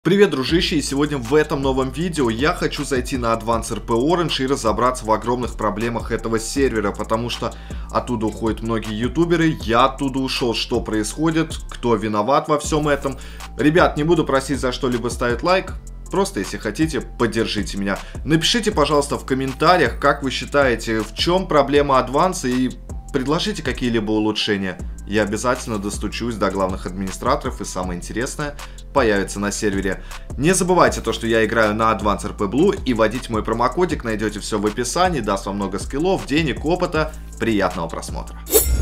Привет, дружище, и сегодня в этом новом видео я хочу зайти на Advanced RP Orange и разобраться в огромных проблемах этого сервера, потому что оттуда уходят многие ютуберы, я оттуда ушел, что происходит, кто виноват во всем этом. Ребят, не буду просить за что-либо ставить лайк, просто если хотите, поддержите меня. Напишите, пожалуйста, в комментариях, как вы считаете, в чем проблема Advanced, и предложите какие-либо улучшения. Я обязательно достучусь до главных администраторов, и самое интересное появится на сервере. Не забывайте то, что я играю на Advanced RP Blue, и вводить мой промокодик найдете все в описании, даст вам много скиллов, денег, опыта. Приятного просмотра.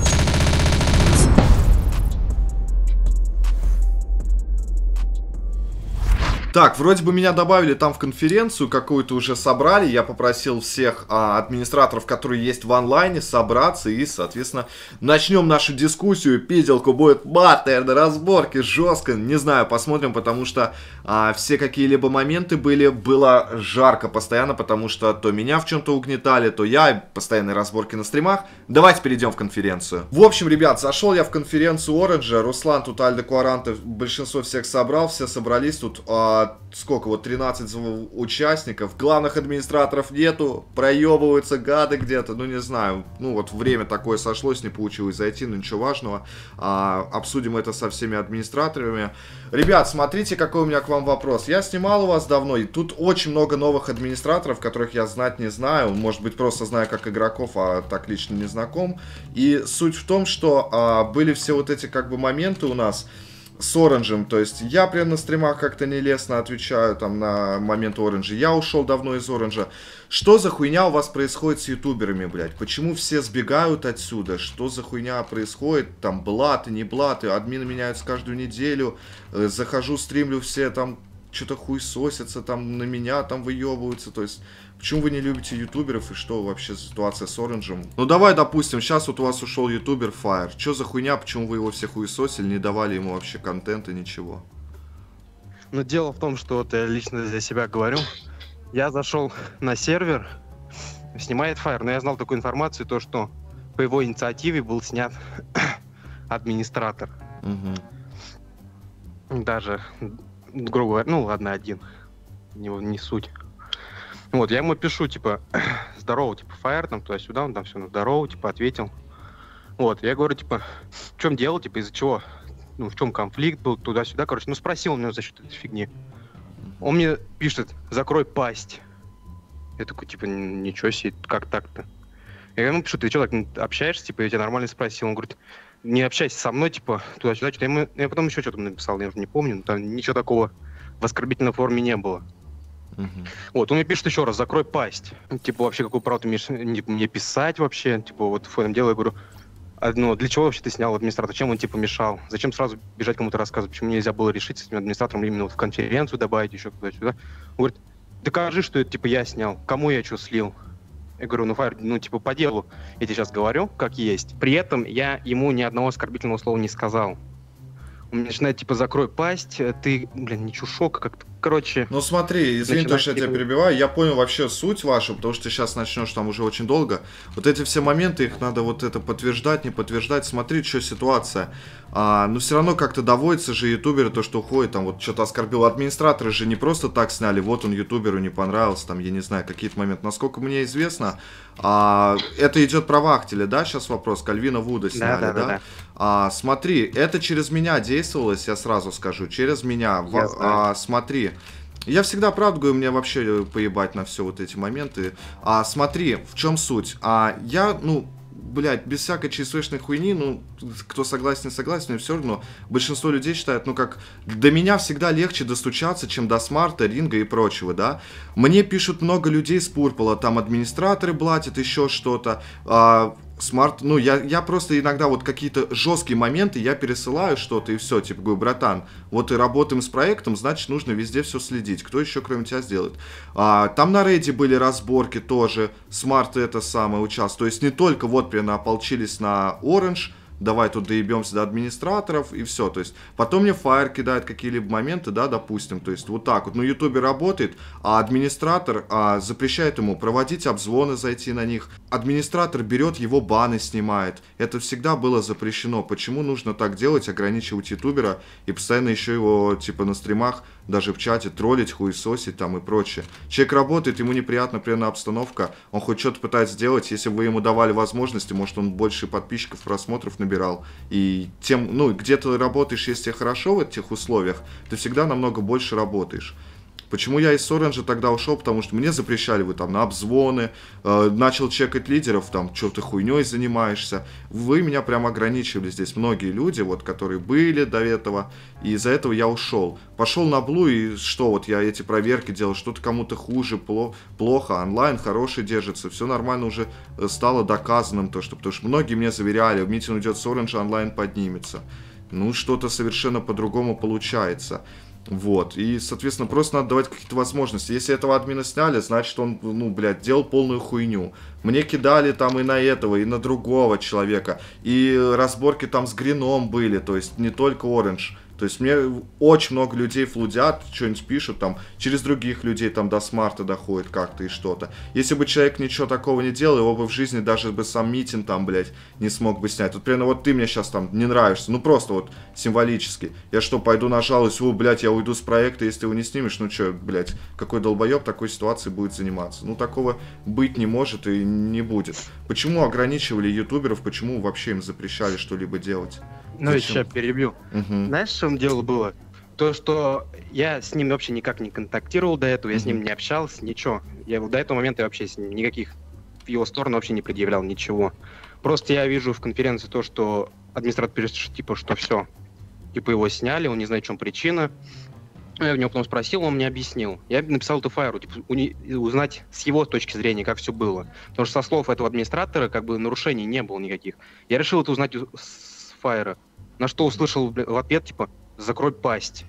Так, вроде бы меня добавили там в конференцию, какую-то уже собрали. Я попросил всех администраторов, которые есть в онлайне, собраться и, соответственно, начнем нашу дискуссию. Пиделку будет мат, наверное, разборки, жестко. Не знаю, посмотрим, потому что все какие-либо моменты было жарко постоянно, потому что то меня в чем-то угнетали, то я, постоянные разборки на стримах. Давайте перейдем в конференцию. В общем, ребят, зашел я в конференцию Orange. Руслан тут, Альдо Кваранте, большинство всех собрал, все собрались тут. Сколько, вот 13 участников, главных администраторов нету, проебываются гады где-то, ну не знаю, ну вот время такое сошлось, не получилось зайти, но ничего важного, обсудим это со всеми администраторами. Ребят, смотрите, какой у меня к вам вопрос, я снимал у вас давно, и тут очень много новых администраторов, которых я знать не знаю, может быть просто знаю как игроков, а так лично не знаком, и суть в том, что были все вот эти как бы моменты у нас с Оранжем, то есть я прям на стримах как-то нелестно отвечаю там на момент Оранжа, я ушел давно из Оранжа. Что за хуйня у вас происходит с ютуберами, блядь? Почему все сбегают отсюда? Что за хуйня происходит? Там блаты, не блаты, админы меняются каждую неделю, захожу, стримлю, все там что-то хуесосятся, там на меня там выебываются, то есть... Почему вы не любите ютуберов и что вообще ситуация с Оранжем? Ну давай, допустим, сейчас вот у вас ушел ютубер Fire. Что за хуйня, почему вы его все хуесосили, не давали ему вообще контента, ничего? Ну дело в том, что вот я лично для себя говорю. Я зашел на сервер, снимает Fire, но я знал такую информацию, то что по его инициативе был снят администратор. Угу. Даже, грубо говоря, ну ладно, один, не суть. Вот, я ему пишу, типа, здорово, типа, Fire, там, туда-сюда, он там все, здорово, типа, ответил. Вот, я говорю, типа, в чем дело, типа, из-за чего, ну, в чем конфликт был, туда-сюда, короче, ну, спросил он меня за счет этой фигни. Он мне пишет, закрой пасть. Я такой, типа, ничего себе, как так-то? Я ему пишу, ты что, так общаешься, типа, я тебя нормально спросил. Он говорит, не общайся со мной, типа, туда-сюда, что-то. Я потом еще что-то написал, я уже не помню, но там ничего такого в оскорбительной форме не было. Вот, он мне пишет еще раз, закрой пасть. Типа, вообще, какую правду ты имеешь мне писать вообще? Типа, вот в этом деле я говорю, ну, для чего вообще ты снял администратора? Чем он, типа, мешал? Зачем сразу бежать кому-то рассказывать? Почему нельзя было решить с этим администратором именно вот в конференцию добавить еще туда-сюда? Он говорит, докажи, что это, типа, я снял. Кому я что слил? Я говорю, ну, Фаер, ну, типа, по делу. Я тебе сейчас говорю, как есть. При этом я ему ни одного оскорбительного слова не сказал. Он начинает, типа, закрой пасть, ты, блин, не чушок, как-то, короче... Ну смотри, извини, то, что я тебя перебиваю, я понял вообще суть вашу, потому что ты сейчас начнешь там уже очень долго. Вот эти все моменты, их надо вот это подтверждать, не подтверждать, смотри, что ситуация. Но все равно как-то доводится же ютуберы, то, что уходит, там вот что-то оскорбил. Администраторы же не просто так сняли, вот он ютуберу не понравился, там, я не знаю, какие-то моменты. Насколько мне известно, это идет про Вахтеля, да, сейчас вопрос, Кальвина Вуда сняли, да? Смотри, это через меня действовалось, я сразу скажу, через меня. Смотри, я всегда правду говорю, мне вообще поебать на все вот эти моменты. Смотри, в чем суть? Я, ну, блядь, без всякой ЧСВшной хуйни, ну, кто согласен, не согласен, но все равно большинство людей считают, ну, как, до меня всегда легче достучаться, чем до Смарта, Ринга и прочего, да. Мне пишут много людей с Пурпола, там администраторы блатят, еще что-то, Смарт, ну, я просто иногда вот какие-то жесткие моменты, я пересылаю что-то и все, типа, говорю, братан, вот и работаем с проектом, значит, нужно везде все следить, кто еще кроме тебя сделает. Там на рейде были разборки тоже, Смарт это самое участвовал, то есть не только вот прям ополчились на Orange, давай тут доебемся до администраторов и все, то есть потом мне Fire кидает какие-либо моменты, да, допустим, то есть вот так вот, ну, ютубер работает, а администратор запрещает ему проводить обзвоны, зайти на них, администратор берет его баны, снимает, это всегда было запрещено, почему нужно так делать, ограничивать ютубера и постоянно еще его, типа, на стримах даже в чате, троллить, хуесосить там и прочее. Человек работает, ему неприятна приятная обстановка, он хоть что-то пытается сделать, если бы вы ему давали возможности, может он больше подписчиков, просмотров набирал. И тем, ну, где ты работаешь, если тебе хорошо в этих условиях, ты всегда намного больше работаешь. Почему я из Оранжа тогда ушел? Потому что мне запрещали вы там на обзвоны, начал чекать лидеров, там, что ты хуйней занимаешься. Вы меня прям ограничивали здесь, многие люди, вот, которые были до этого, и из-за этого я ушел. Пошел на Блу, и что, вот я эти проверки делал, что-то кому-то хуже, плохо, онлайн хороший держится, все нормально уже стало доказанным, то, что, потому что многие мне заверяли, митинг идет с Оранжа, онлайн поднимется. Ну, что-то совершенно по-другому получается. Вот, и, соответственно, просто надо давать какие-то возможности. Если этого админа сняли, значит, он, ну, блядь, делал полную хуйню. Мне кидали там и на этого, и на другого человека. И разборки там с Грином были, то есть не только Оранж. То есть мне очень много людей флудят, что-нибудь пишут, там, через других людей там до смарта доходит как-то и что-то. Если бы человек ничего такого не делал, его бы в жизни даже бы сам митинг там, блядь, не смог бы снять. Вот примерно вот ты мне сейчас там не нравишься, ну просто вот символически. Я что, пойду нажалуюсь, блядь, я уйду с проекта, если его не снимешь, ну что, блядь, какой долбоеб такой ситуацией будет заниматься? Ну такого быть не может и не будет. Почему ограничивали ютуберов, почему вообще им запрещали что-либо делать? Ну, я сейчас перебью. Знаешь, в чем дело было? То, что я с ним вообще никак не контактировал до этого, я с ним не общался, ничего. Я до этого момента вообще с ним никаких в его сторону вообще не предъявлял ничего. Просто я вижу в конференции то, что администратор пишет, типа, что все. Типа его сняли, он не знает, в чем причина. Я у него потом спросил, он мне объяснил. Я написал это Файру, типа, узнать с его точки зрения, как все было. Потому что со слов этого администратора, как бы, нарушений не было никаких. Я решил это узнать с Файра. На что услышал в ответ, типа, закрой пасть.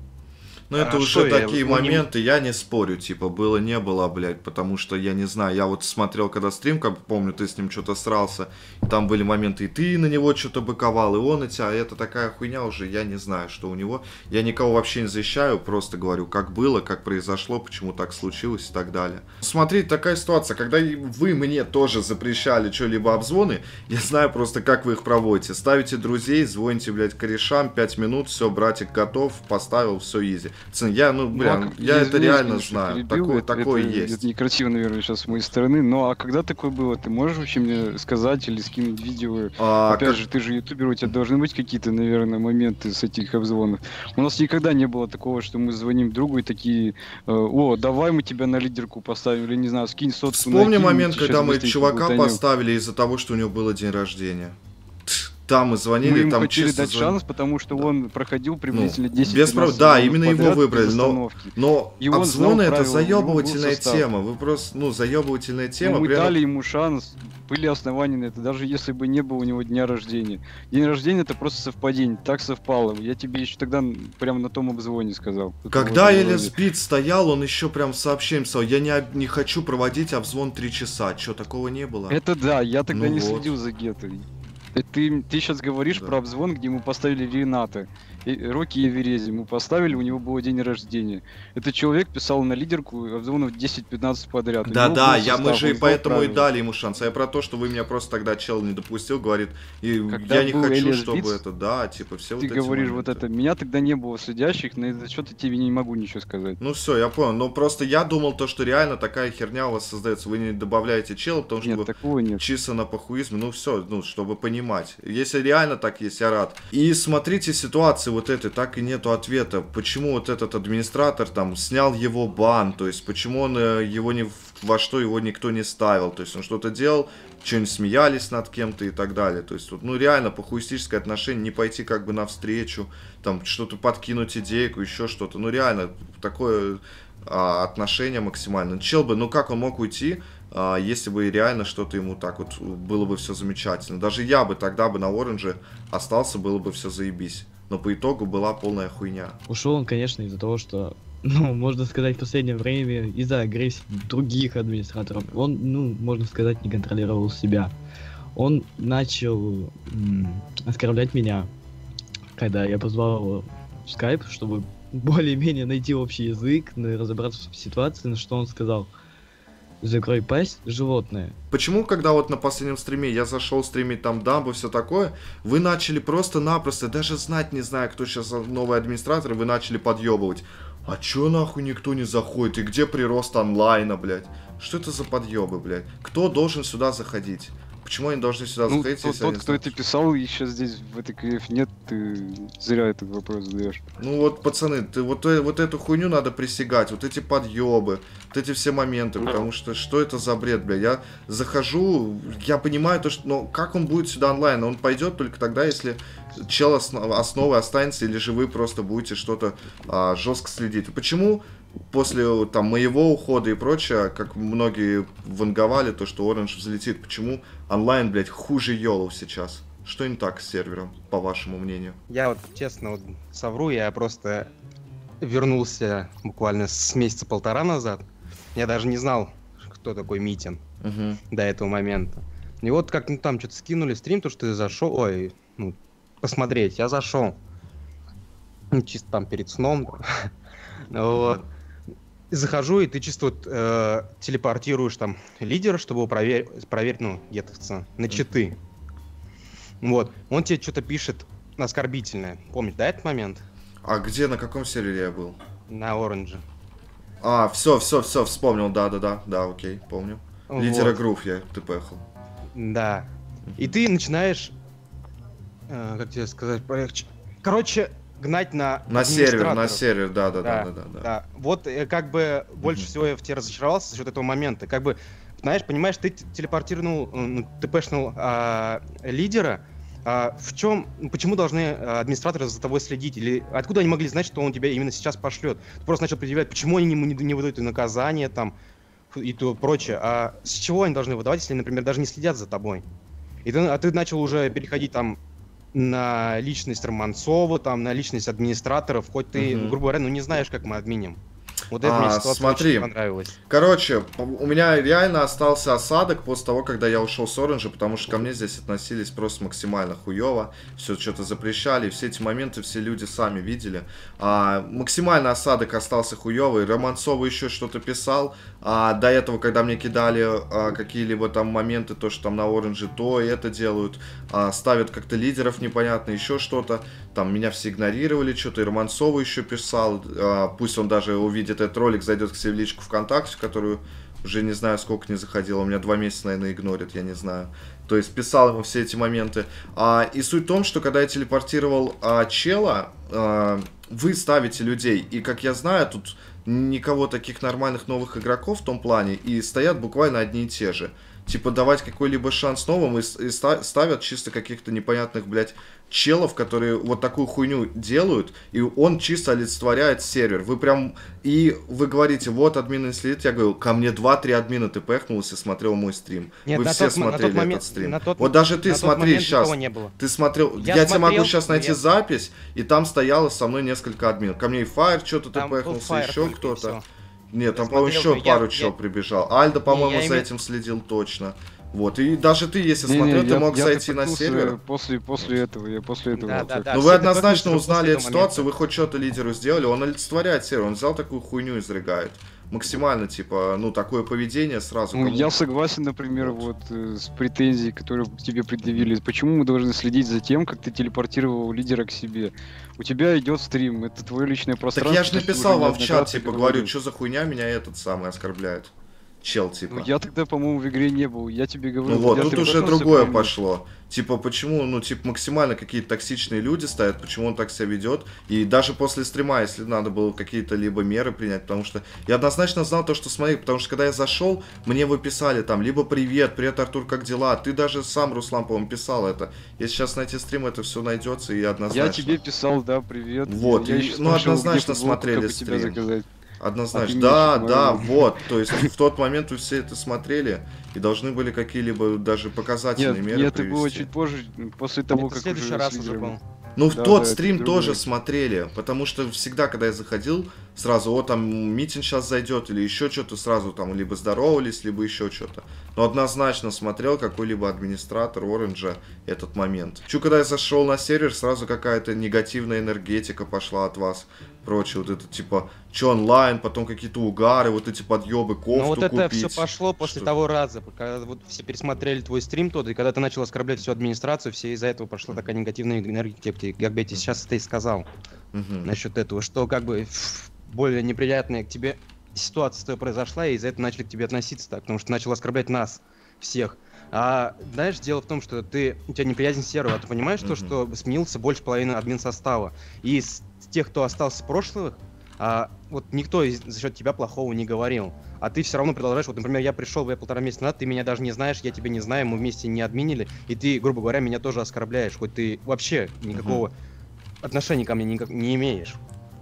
Ну, это уже такие моменты, я не спорю, типа, было, не было, блядь, потому что, я не знаю, я вот смотрел, когда стрим, как помню, ты с ним что-то срался, и там были моменты, и ты на него что-то быковал, и он на тебя, это такая хуйня уже, я не знаю, что у него, я никого вообще не защищаю, просто говорю, как было, как произошло, почему так случилось и так далее. Смотрите, такая ситуация, когда вы мне тоже запрещали что-либо обзвоны, я знаю просто, как вы их проводите, ставите друзей, звоните, блядь, корешам, 5 минут, все, братик готов, поставил, все изи. Я, ну, блин, я это реально знаю. Такое есть. Это некрасиво, наверное, сейчас с моей стороны. Но а когда такое было? Ты можешь вообще мне сказать или скинуть видео? Опять же, ты же ютубер, у тебя должны быть какие-то, наверное, моменты с этих обзвонов. У нас никогда не было такого, что мы звоним другу и такие: о, давай мы тебя на лидерку поставим, или, не знаю, скинь сотку. Вспомни момент, когда мы чувака поставили из-за того, что у него было день рождения. Там мы звонили, мы ему там хотели чисто дать шанс, потому что он проходил приблизительно 10 без прав... Да, именно его выбрали, но обзвоны это заебывательная тема. Вы просто, ну, заебывательная тема. Мы дали ему шанс, были основания на это, даже если бы не было у него дня рождения. День рождения это просто совпадение, так совпало. Я тебе еще тогда прямо на том обзвоне сказал. Когда Элис Бит стоял, он еще прям сообщением сказал: я не хочу проводить обзвон 3 часа. Че, такого не было? Это да, я тогда не следил за гетой. Ты сейчас говоришь про обзвон, где мы поставили Рената. Рокки и Верези ему поставили, у него был день рождения. Этот человек писал на лидерку обзвонов 10-15 подряд. Да, мы же и поэтому и дали ему шанс. А я про то, что вы меня просто тогда чел не допустил, говорит, и я не хочу, чтобы это, да, типа, все вот эти Ты говоришь моменты. Вот это, меня тогда не было следящих, на этот счет я тебе не могу ничего сказать. Ну все, я понял, но просто я думал то, что реально такая херня у вас создается, вы не добавляете чела, потому что нет, такого нет. Чисто на похуизме, ну все, ну, чтобы понимать. Если реально так есть, я рад. И смотрите ситуацию вот этой, так и нету ответа. Почему вот этот администратор там снял его бан, то есть почему он его ни во что его никто не ставил, то есть он что-то делал, что-нибудь смеялись над кем-то и так далее. То есть, вот, ну реально, похуистическое отношение, не пойти как бы навстречу, там что-то подкинуть идейку, еще что-то. Ну реально, такое отношение максимально. Чел бы, ну как он мог уйти, если бы реально что-то ему так вот было бы все замечательно. Даже я бы тогда бы на Оранже остался, было бы все заебись. Но по итогу была полная хуйня. Ушел он, конечно, из-за того, что, ну, можно сказать, в последнее время из-за агрессии других администраторов. Он, ну, можно сказать, не контролировал себя. Он начал оскорблять меня, когда я позвал его в скайп, чтобы более-менее найти общий язык, разобраться в ситуации, на что он сказал: закрой пасть, животное. Почему, когда вот на последнем стриме я зашел стримить там дамбу, все такое, вы начали просто-напросто, даже знать не знаю, кто сейчас новый администратор, вы начали подъебывать. А чё нахуй никто не заходит? И где прирост онлайна, блядь? Что это за подъебы, блядь? Кто должен сюда заходить? Почему они должны сюда заходить, тот, кто это писал, и сейчас здесь в этой КФ нет, ты зря этот вопрос задаешь. Ну вот, пацаны, ты вот эту хуйню надо пресекать, вот эти подъебы, вот эти все моменты, потому что это за бред, бля? Я захожу, я понимаю то, что, но как он будет сюда онлайн? Он пойдет только тогда, если чел основой останется, или же вы просто будете что-то жестко следить. Почему? После там моего ухода и прочее, как многие ванговали, то, что Orange взлетит. Почему онлайн, блядь, хуже Йолов сейчас? Что не так с сервером, по вашему мнению? Я вот честно вот совру, я просто вернулся буквально с месяца полтора назад. Я даже не знал, кто такой Митин до этого момента. И вот как там что-то скинули стрим, то что ты зашел, посмотреть, я зашел. Чисто там перед сном. Вот. Захожу, и ты чисто вот телепортируешь там лидера, чтобы его проверить, где-то на читы. Вот. Он тебе что-то пишет оскорбительное. Помнишь, да, этот момент? А где, на каком сервере я был? На Оранже. А, все, вспомнил, да, окей, помню. Вот. Лидера групп я тпхал. Да. И ты начинаешь, как тебе сказать полегче, короче, гнать на сервер, да. Вот как бы больше всего я в тебе разочаровался за счет этого момента. Как бы, понимаешь, ты телепортировал, тпшнул лидера. Почему должны администраторы за тобой следить? Или откуда они могли знать, что он тебя именно сейчас пошлет? Ты просто начал предъявлять, почему они ему не выдают наказание там и то прочее. А с чего они должны выдавать, если, например, даже не следят за тобой? Ты начал уже переходить там на личность Романцова, там, на личность администраторов, хоть ты, грубо говоря, не знаешь, как мы админим. Вот это мне ситуация очень понравилась. Короче, у меня реально остался осадок после того, когда я ушел с Оранжа, потому что ко мне здесь относились просто максимально хуево, все что-то запрещали, все эти моменты все люди сами видели. Максимально осадок остался хуевый, Романцова еще что-то писал, до этого, когда мне кидали какие-либо там моменты, то, что там на Оранже то и это делают, ставят как-то лидеров непонятно, еще что-то, там меня все игнорировали, что-то и Романцова еще писал, пусть он даже увидит этот ролик, зайдет к себе в личку ВКонтакте, в которую уже не знаю сколько не заходил, у меня 2 месяца, наверное, игнорит, я не знаю. То есть писал ему все эти моменты. И суть в том, что когда я телепортировал чела, вы ставите людей, и как я знаю, тут никого таких нормальных новых игроков в том плане, и стоят буквально одни и те же. Типа давать какой-либо шанс новым и ставят чисто каких-то непонятных, блядь, челов, которые вот такую хуйню делают, и он чисто олицетворяет сервер. Вы прям, и вы говорите, вот админ следит, я говорю, ко мне 2-3 админа тпхнулось и смотрел мой стрим. Нет, вы все смотрели этот стрим. Вот даже ты смотри сейчас, ты смотрел, я тебе могу сейчас найти запись, и там стояло со мной несколько админов. Ко мне и Fire что-то тпхнулся, еще кто-то. Нет, там, по-моему, еще пару чел прибежал. Альда, по-моему, за этим следил точно. Вот, и даже ты, если смотрел, ты мог зайти на сервер. После этого. Но вы однозначно узнали эту ситуацию, вы хоть что-то лидеру сделали, он олицетворяет сервер, он взял такую хуйню и изрыгает. Максимально, типа, такое поведение сразу. Я согласен, например, вот с претензией, которые тебе предъявили. Почему мы должны следить за тем, как ты телепортировал лидера к себе? У тебя идет стрим, это твое личное пространство. Так я же написал вам в чат, типа, говорю, что за хуйня меня этот самый оскорбляет. Чел, типа. Я тогда, по-моему, в игре не был. Я тебе говорю. Вот, тут уже другое пошло. Типа, почему, максимально какие-то токсичные люди стоят, почему он так себя ведет. И даже после стрима, если надо было какие-то либо меры принять, потому что я однозначно знал то, что смотри, потому что когда я зашел, мне вы писали там, либо привет, Артур, как дела? Ты даже сам, Руслан, по-моему, писал это. Если сейчас найти стрим, это все найдется, и однозначно. Я тебе писал, да, привет. Вот, однозначно смотрели стрим. Однозначно, да, вот, то есть в тот момент вы все это смотрели и должны были какие-либо даже показательные меры Нет, это было чуть позже, после того, как следующий раз уже был. Ну, в тот стрим тоже смотрели, потому что всегда, когда я заходил, сразу, вот там Митин сейчас зайдет или еще что-то, сразу там либо здоровались, либо еще что-то. Но однозначно смотрел какой-либо администратор Оранжа этот момент. Когда я зашел на сервер, сразу какая-то негативная энергетика пошла от вас. Прочее, вот это типа, что онлайн, потом какие-то угары, вот эти подъебы, кофту Ну вот это купить. все пошло после того раза, когда вот все пересмотрели твой стрим тот, и когда ты начал оскорблять всю администрацию, все из-за этого пошла такая негативная энергия, как бы я тебе сейчас это и сказал. насчет этого, что как бы более неприятная к тебе ситуация произошла, и из-за этого начали к тебе относиться так, потому что начал оскорблять нас всех. А знаешь, дело в том, что у тебя неприязнь сервера, ты понимаешь то, что сменился больше половины админ состава. И из тех, кто остался с прошлых, вот никто за счет тебя плохого не говорил. А ты все равно продолжаешь, вот, например, я пришел 1,5 месяца назад, ты меня даже не знаешь, я тебя не знаю, мы вместе не админили, и ты, грубо говоря, меня тоже оскорбляешь, хоть ты вообще никакого отношения ко мне не имеешь.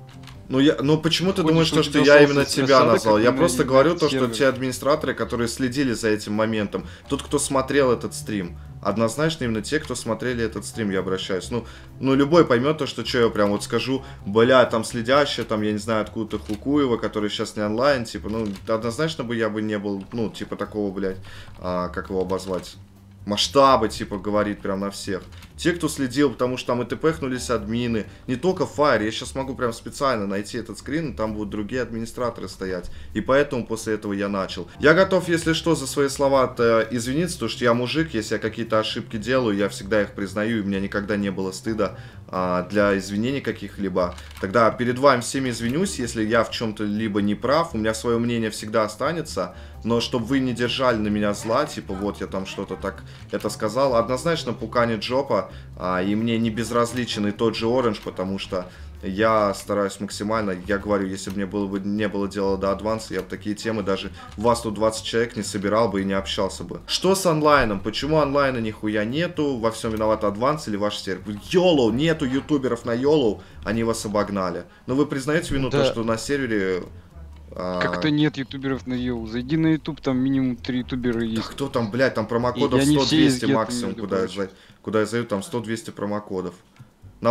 Ну почему ты думаешь, что я именно тебя назвал? Я просто говорю то, что те администраторы, которые следили за этим моментом, тот, кто смотрел этот стрим, однозначно именно те, кто смотрели этот стрим, я обращаюсь. Ну любой поймет то, что я прям вот скажу, бля, там следящие, там, я не знаю, откуда-то Хукуева, который сейчас не онлайн, типа, однозначно я бы не был, типа, такого, блядь, как его обозвать? Масштабы, типа, говорит прям на всех. Те, кто следил, потому что там и тпхнулись админы. Не только Fire, я сейчас могу прям специально найти этот скрин, и там будут другие администраторы стоять. И поэтому после этого я начал. Я готов, если что, за свои слова-то извиниться, потому что я мужик, если я какие-то ошибки делаю, я всегда их признаю, и у меня никогда не было стыда для извинений каких-либо. Тогда перед вами всеми извинюсь, если я в чем-то либо не прав, у меня свое мнение всегда останется, но чтобы вы не держали на меня зла, типа вот я там что-то так это сказал, однозначно пуканет жопа, и мне не безразличен и тот же Orange, потому что я стараюсь максимально, я говорю, если бы не было дела до адванса, я бы такие темы даже, вас тут 20 человек не собирал бы и не общался бы. Что с онлайном? Почему онлайна нихуя нету? Во всем виноват адванс или ваш сервер? YOLO! Нету ютуберов на YOLO, они вас обогнали. Но вы признаете вину то, что на сервере... Как-то нет ютуберов на YOLO. Зайди на YouTube, там минимум 3 ютубера есть. Да кто там, блядь, там промокодов 100-200 максимум, куда я зайду, там 100-200 промокодов. На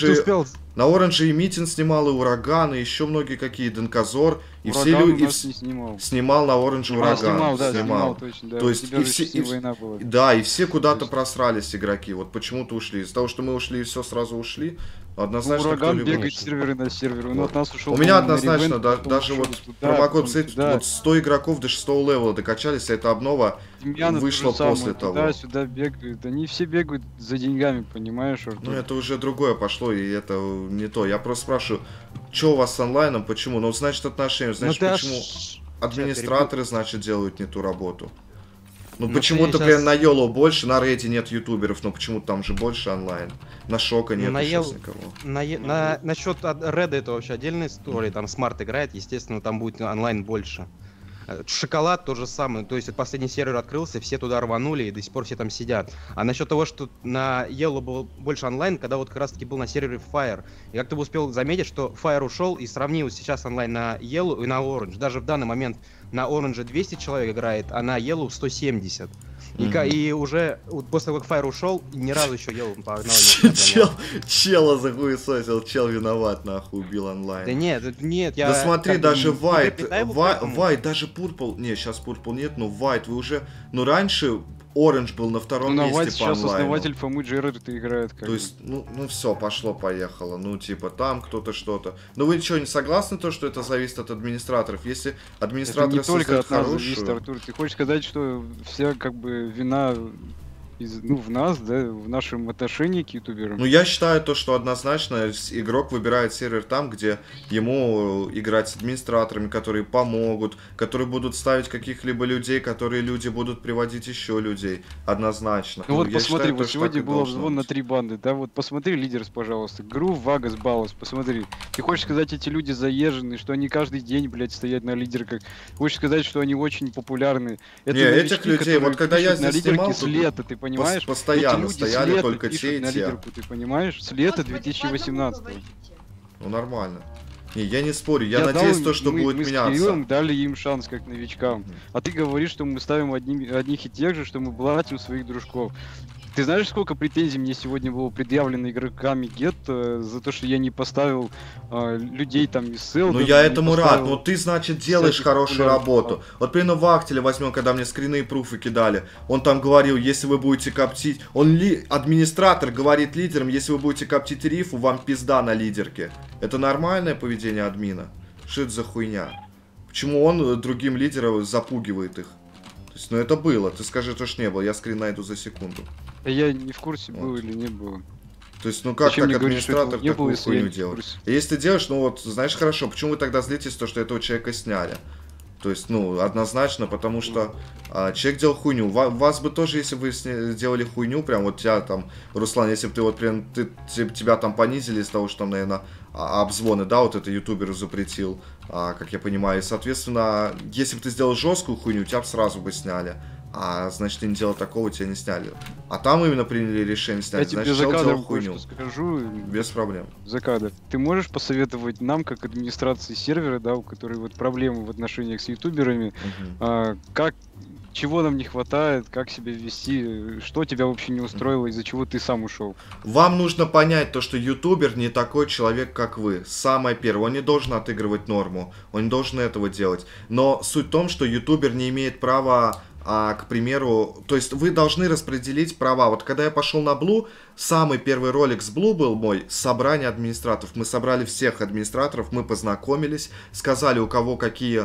Оранже и Митин снимал, и Ураган, и еще многие какие, Денказор. И Ураган все люди снимал на Оранже Ураган. Снимал, точно, да. То есть и все куда-то просрались игроки. Вот почему-то ушли. Из-за того, что мы ушли и все сразу ушли. Однозначно, Ураган бегает серверы на серверы. Вот. Нас ушел, у меня однозначно, даже вот промокод, вот 100 игроков до 6 левела докачались, а эта обнова вышла после того. Да, сюда бегают. Они все бегают за деньгами, понимаешь, Артур? Ну это уже другое пошло, и это не то. Я просто спрашиваю, что у вас с онлайном, почему? Ну, значит, отношения, значит, почему администраторы, значит, делают не ту работу. Ну, почему-то прям на YOLO больше, на Reddit нет ютуберов, но почему-то там же больше онлайн. На Шока нет сейчас никого. Насчет Reddit это вообще отдельная история, там Смарт играет, естественно, там будет онлайн больше. Шоколад то же самое, то есть последний сервер открылся, все туда рванули и до сих пор все там сидят. А насчет того, что на Yellow был больше онлайн, когда вот как раз таки был на сервере Fire. И как ты бы успел заметить, что Fire ушел и сравнил сейчас онлайн на Yellow и на Orange. Даже в данный момент на Orange 200 человек играет, а на Yellow 170. И уже вот после того, как Fire ушел, ни разу еще Yellow погнал. Чела захуесосил, чел виноват, нахуй, убил онлайн. Да нет, я... Да смотри, даже White, даже Purple, не, сейчас Purple нет, но White, вы уже, ну раньше Orange был на втором месте по онлайну. Сейчас основатель Фомы Джерард играет. То есть, ну все, пошло-поехало, ну типа там кто-то что-то. Но вы что, не согласны то, что это зависит от администраторов? Если администраторы это не только от нас зависит, Артур. Ты хочешь сказать, что вся как бы вина в нас, да, в нашем отношении к ютуберам? Ну, я считаю то, что однозначно игрок выбирает сервер там, где ему играть с администраторами, которые помогут, которые будут ставить каких-либо людей, которые люди будут приводить еще людей. Однозначно. Ну вот посмотри, вот сегодня был обзвон на 3 банды, да, вот посмотри, лидерс, пожалуйста, Грув, Вагас, Балас, посмотри. Ты хочешь сказать, эти люди заезжены, что они каждый день, блядь, стоят на лидерках? Хочешь сказать, что они очень популярны? Это не, этих людей, вот когда я здесь снимал, с лета, ты понимаешь? Постоянно стояли только те и те. Лидерку, ты понимаешь? С лета 2018. Ну нормально. Не, я не спорю, я надеюсь, то, что будет меняться. Мы с Кириллом дали им шанс как новичкам. А ты говоришь, что мы ставим одних и тех же, что мы блатим своих дружков. Ты знаешь, сколько претензий мне сегодня было предъявлено игроками Get за то, что я не поставил людей там из селдов? Ну я этому рад, но ты, значит, делаешь хорошую работу. Вот примерно Вахтеля возьмем, когда мне скрины и пруфы кидали. Он там говорил, если вы будете коптить... Администратор говорит лидерам, если вы будете коптить рифу, вам пизда на лидерке. Это нормальное поведение админа? Что это за хуйня? Почему он другим лидерам запугивает их? То есть, ну это было, ты скажи, то что не было, я скрин найду за секунду. Я не в курсе, было или не было. То есть, ну как Зачем так мне говорить, что этого администратор не было, такую если я хуйню не в делает? курсе? И если ты делаешь, ну вот, знаешь, хорошо, почему вы тогда злитесь, то, что этого человека сняли? То есть, ну, однозначно, потому что человек делал хуйню. Вас бы тоже, если бы вы делали хуйню, прям вот тебя там, Руслан, если бы ты вот прям, тебя там понизили из того, что там, наверное, обзвоны, да, вот это ютубер запретил, как я понимаю. И, соответственно, если бы ты сделал жесткую хуйню, тебя бы сразу бы сняли. А значит, ты не делал такого, тебя не сняли. А там именно приняли решение снять. Я Значит, тебе за человек делал кадром хуйню. кое-что скажу. Без проблем. За кадр. Ты можешь посоветовать нам, как администрации сервера, да, у которой вот проблемы в отношениях с ютуберами, чего нам не хватает, как себя вести, что тебя вообще не устроило, из-за чего ты сам ушел? Вам нужно понять то, что ютубер не такой человек, как вы. Самое первое, он не должен отыгрывать норму, он не должен этого делать. Но суть в том, что ютубер не имеет права, к примеру, то есть вы должны распределить права. Вот когда я пошел на Блу, самый первый ролик с Блу был мой, собрание администраторов. Мы собрали всех администраторов, мы познакомились, сказали, у кого какие,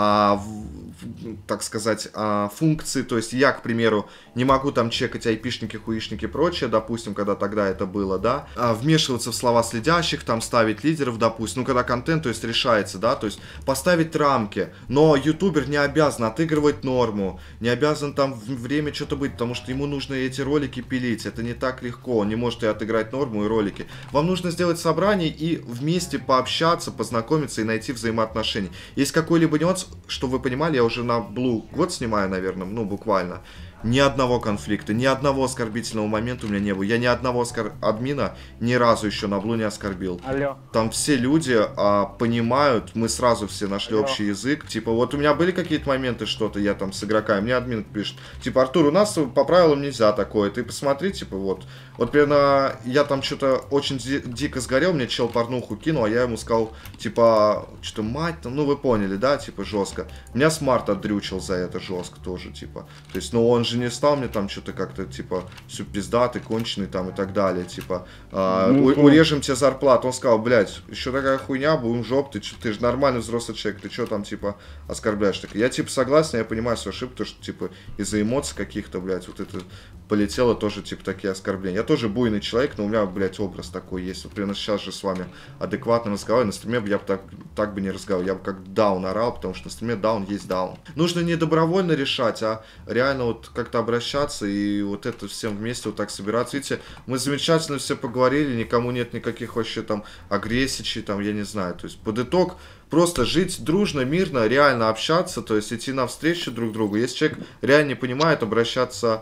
так сказать, функции. То есть я, к примеру, не могу там чекать айпишники, хуишники и прочее, допустим, когда тогда это было, да. Вмешиваться в слова следящих, там ставить лидеров, допустим. Ну, когда контент, то есть решается, да, то есть поставить рамки. Но ютубер не обязан отыгрывать норму, не обязан там время что-то быть, потому что ему нужно эти ролики пилить. Это не так легко, он не может и отыграть норму и ролики. Вам нужно сделать собрание и вместе пообщаться, познакомиться и найти взаимоотношения. Есть какой-либо нюанс, что вы понимали, я уже на Blue год снимаю, наверное, ну буквально. Ни одного конфликта, ни одного оскорбительного момента у меня не было. Я ни одного админа ни разу еще на Блу не оскорбил. Алло. Там все люди понимают, мы сразу все нашли общий язык. Типа, вот у меня были какие-то моменты, что-то я там с игроками, мне админ пишет, типа, Артур, у нас по правилам нельзя такое, ты посмотри, типа, вот. Вот примерно я там что-то очень дико сгорел, мне чел порнуху кинул, а я ему сказал, типа, что мать там, ну вы поняли, да, типа, жестко. Меня Смарт отдрючил за это жестко тоже, типа. То есть, ну он же не стал мне там что-то как-то, типа, все пиздатый, конченый там и так далее, типа, урежем тебе зарплату. Он сказал, блядь, еще такая хуйня, будем жоп, ты же нормальный взрослый человек, ты что там, типа, оскорбляешь? Так, я, типа, согласен, я понимаю свою ошибку, потому что, типа, из-за эмоций каких-то, блядь, вот это полетело тоже, типа, такие оскорбления. Я тоже буйный человек, но у меня, блядь, образ такой есть. Вот, примерно сейчас же с вами адекватно разговариваю, на стриме я бы так бы не разговаривал, я бы как даун орал, потому что на стриме даун есть даун. Нужно не добровольно решать, а реально вот как-то обращаться и вот это всем вместе вот так собираться. Видите, мы замечательно все поговорили, никому нет никаких вообще там агрессий, там, я не знаю. То есть под итог просто жить дружно, мирно, реально общаться, то есть идти навстречу друг другу. Если человек реально не понимает, обращаться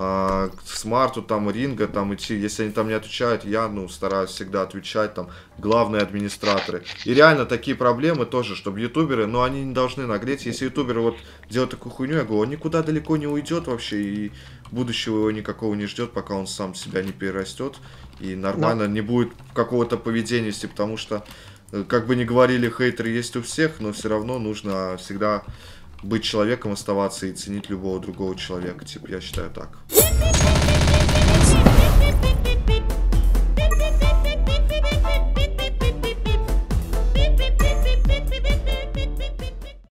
к Смарту, там, Ринга, там, идти, если они там не отвечают, я, ну, стараюсь всегда отвечать, там, главные администраторы. И реально такие проблемы тоже, чтобы ютуберы, но они не должны нагреть. Если ютуберы вот делают такую хуйню, я говорю, он никуда далеко не уйдет вообще, и будущего его никакого не ждет, пока он сам себя не перерастет, и нормально не будет какого-то поведения, потому что, как бы ни говорили, хейтеры есть у всех, но все равно нужно всегда быть человеком, оставаться и ценить любого другого человека. Типа, я считаю так.